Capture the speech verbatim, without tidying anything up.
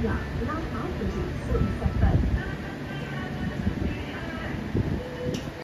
了，拉好手机，注意下。